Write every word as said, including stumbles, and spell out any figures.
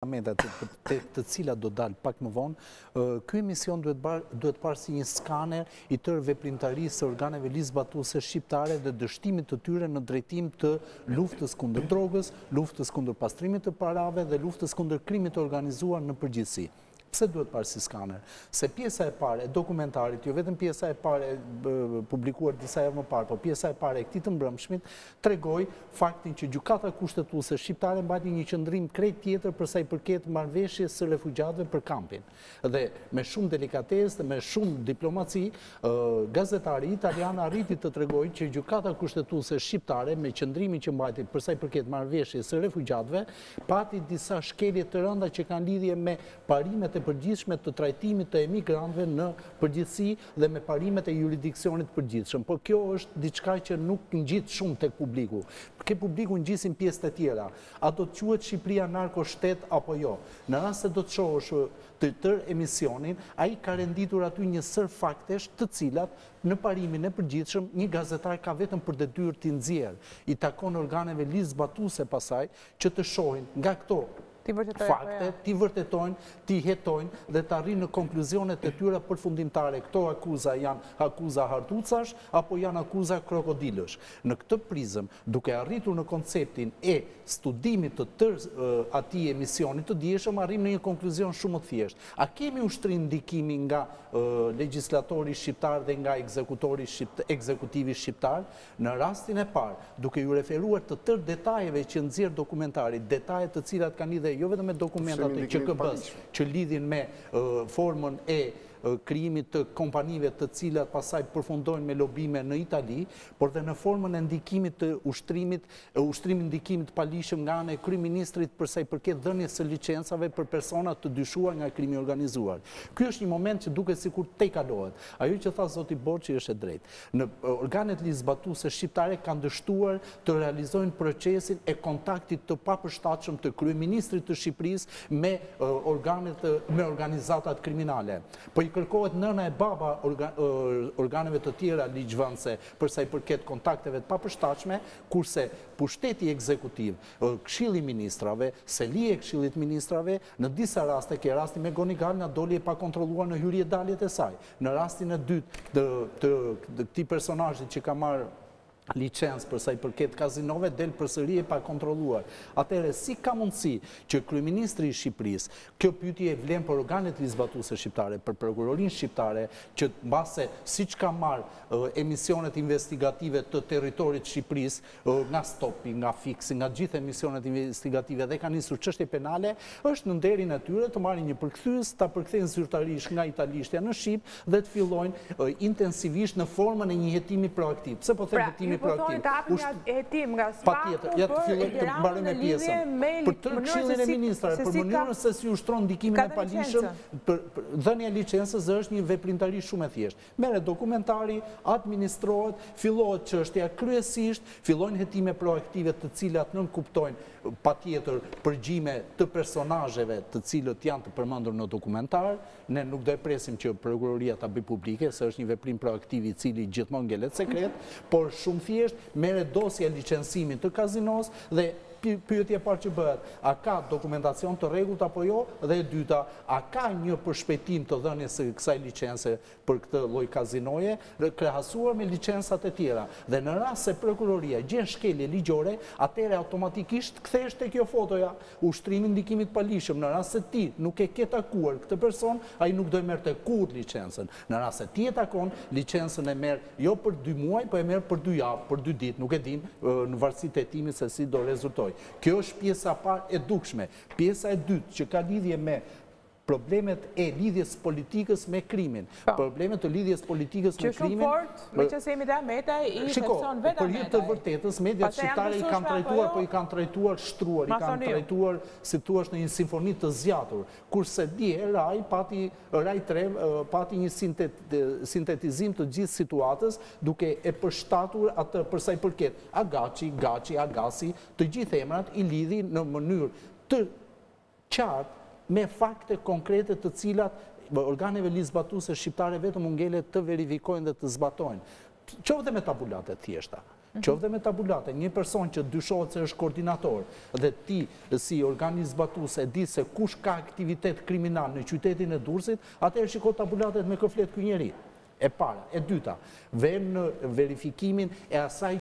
parlamenta të cilat do dalë pak më vonë, ky emision duhet parë si një skaner i tërë veprimtarisë së organeve ligjzbatuese shqiptare dhe dështimit të tyre në drejtim të luftës kundër drogës, luftës kundër pastrimit të parave dhe luftës kundër krimit të organizuar në përgjithësi. Pse duhet parë si skaner? Se pjesa e parë e dokumentarit, jo vetëm pjesa e parë e publikuar disa javë më parë, po pjesa e parë e këtij të mbrëmshmit tregoi faktin që gjykata kushtetuese shqiptare mbajti një qëndrim krejt tjetër për sa i përket marrëveshjes së refugjatëve për kampin. Dhe me shumë delikatesë dhe me shumë diplomaci, gazetari italian arriti të tregojë që gjykata kushtetuese shqiptare me qëndrimin që mbajti për sa i përket marrëveshjes së refugjatëve, pati disa shkelje të rënda që kanë lidhje me parimet e përgjithshme të trajtimit të emigrantëve në përgjithësi dhe me parimet e jurisdiksionit përgjithshëm. Por kjo është diçka që nuk ngjit shumë tek publiku. Ke publiku ngjisin pjesë të tjera. A do të quhet Shqipëria narkoshtet apo jo? Në rast se do të shohësh të tërë emisionin, ai ka renditur aty një sër faktesh të cilat në parimin e përgjithshëm një gazetar ka vetëm për detyrë t'i nxjerrë. I takon organeve ligjzbatuese pasaj që të shohin nga këto fakte, ti vërtetojnë, ti hetojnë dhe të arrinë në konkluzionet e tyre përfundimtare. Këto akuza janë akuza hartucash apo janë akuza krokodilësh. Në këtë prizëm, duke arritur në konceptin e studimit të tërë atij emisionit të dieshëm, arrim në një konkluzion shumë të thjeshtë. A kemi ushtrim ndikimi nga legjislatori shqiptar dhe nga ekzekutivi shqiptar? Në rastin e parë, duke ju referuar të tërë detajeve që nxjerr dokumentari, detajet të cilat kanë lidhje jo vetëm me dokumentat e Q K B-s që lidhin me formën e krijimit të kompanive të cilat pasaj përfundojnë me lobime në Itali, por dhe në formën e ndikimit të ushtrimit, ushtrimit ndikimit palishëm nga ana e kryeministrit për sa i përket dhënies së licencave për persona të dyshuar nga krimi organizuar. Ky është një moment që duket sikur tejkalohet. Ajo që tha zoti Borçi është e drejtë. Në organet ligjzbatuese shqiptare kanë dështuar të realizojnë procesin e kontaktit të papërshtatshëm të kryeministrit të Shqipërisë me organet me organizatat kriminale. Po kërkohet nëna e baba organeve të tjera ligjvënëse për sa i përket kontakteve të papërshtatshme, kurse pushteti ekzekutiv, Këshilli i Ministrave, selia e Këshillit Ministrave, në disa raste, ke rasti me Gonigal, nga doli e pa kontrolluar në hyrje daljet e saj. Në rastin e dytë të këtij personazhi që ka marrë licencë për sa i përket kazinove del përsëri e pa kontrolluar. Atëherë si ka mundësi që kryeministri i Shqipërisë, kjo pyetje e vlen për organet ligjzbatuese shqiptare, për prokurorinë shqiptare, që mbase siç ka marrë emisionet investigative të territorit të Shqipërisë, nga Stopi, nga Fiksi, nga gjithë emisionet investigative dhe ka nisur çështje penale, është në nderin e tyre të marrin një përkthyes, ta përkthejnë zyrtarisht nga italishtja në shqip dhe të fillojnë intensivisht në formën e një hetimi proaktiv. Pse po them hetimi proaktiv? Hetim nga spaku për mbarojmë pjesën. Për tërë Këshillin e Ministrave, për mënyrën se si ushtron ndikimin e palishëm, dhënia e licencës është një veprimtari shumë e thjeshtë. Merret dokumentari, administrohet, fillohet çështja kryesisht, fillojnë hetime proaktive të cilat nën kuptojnë patjetër përgjime të personazheve të cilët janë të përmendur në dokumentar. Ne nuk do e presim që prokuroria ta bëjë publike, se është një veprim proaktiv i cili gjithmonë ngelet sekret, por shumë thjesht merret dosja e licencimit të kazinos dhe pyetja e parë që bëhet, a ka dokumentacion të rregullt apo jo, dhe e dyta, a ka një përshpejtim të dhënies së kësaj licence për këtë lloj kazinoje, krahasuar me licencat e tjera. Dhe në rast se prokuroria gjen shkelje ligjore, atëherë automatikisht kthehesh te kjo fotoja, ushtrimi ndikimit palishëm. Në rast se ti nuk e ke takuar këtë person, ai nuk do e merrte kurrë licencën. Në rast se ti e takon, licencën e merr jo për dy muaj, po e merr për dy javë, për dy ditë, nuk e dim në varësi të hetimit se si do rezultojë. Kjo është pjesa parë e dukshme. Pjesa e dytë që ka lidhje me problemet e lidhjes politikës me krimin. Problemet të lidhjes politikës me krimin. Që shumë fort, me që se jemi dhe Meta i person vetë për jetë të vërtetës, mediat shqiptare i kanë trajtuar, po i kanë trajtuar shtruar, i kanë trajtuar, si thua, në një simfoni të zgjatur. Kurse dje Rai pati Rai tre pati një sintetizim të gjithë situatës, duke e përshtatur atë për sa i përket Agaçi, Gaçi, Agasi, të gjithë emrat i lidhi në mënyrë të qartë me fakte konkrete të cilat organeve ligjzbatuese shqiptare vetëm u ngelet të verifikojnë dhe të zbatojnë. Qoftë me tabulate thjeshta. qoftë dhe me tabulate, një person që dyshohet se është koordinator dhe ti si organizm zbatues e di se kush ka aktivitet kriminal në qytetin e Durrësit, atëherë shiko tabulatet me kë flet ky njeri. E para, e dyta, vjen në verifikimin e asaj